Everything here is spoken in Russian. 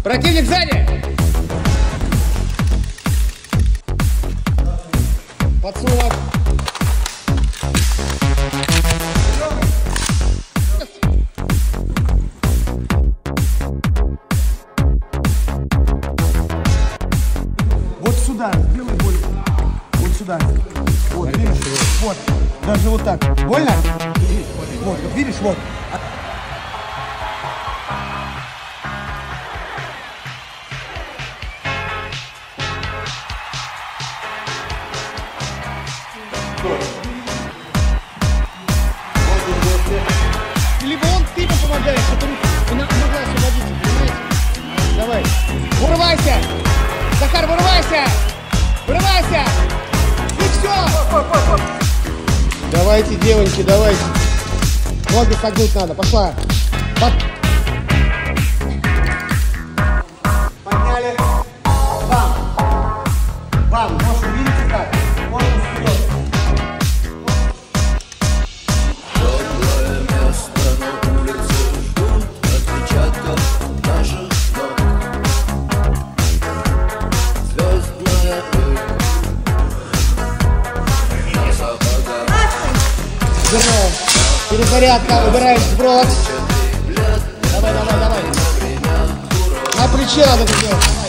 Противник сзади! Подсумок. Вот сюда, сделай больше. Вот сюда. Вот, видишь? Вот. Даже вот так. Больно? Вот, видишь, вот. Либо он, ты ему помогаешь, чтобы он могла освободиться, понимаете? Давай. Вырывайся! Захар, вырывайся! Вырывайся! И все! Давайте, девоньки, давайте. Ноги согнуть надо, пошла. Подняли. Бам. Бам. Можно, видите как? Можно вперед. Перезарядка, убираешь сброс. Давай. На плече надо это делать.